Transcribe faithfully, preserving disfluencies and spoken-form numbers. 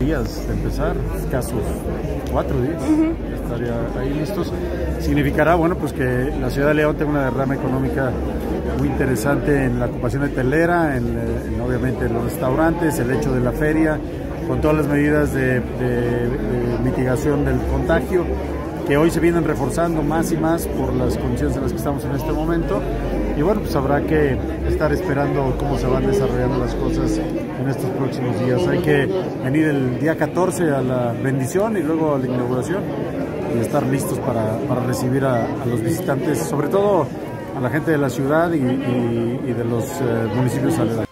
días de empezar, escasos cuatro días, Uh-huh. estaría ahí listos. Significará, bueno, pues que la ciudad de León tenga una derrama económica muy interesante en la ocupación hotelera, en, en obviamente en los restaurantes, el hecho de la feria, con todas las medidas de, de, de mitigación del contagio, que hoy se vienen reforzando más y más por las condiciones en las que estamos en este momento. Y bueno, pues habrá que estar esperando cómo se van desarrollando las cosas en estos próximos días. Hay que venir el día catorce a la bendición y luego a la inauguración y estar listos para, para recibir a, a los visitantes, sobre todo a la gente de la ciudad y, y, y de los eh, municipios aledaños.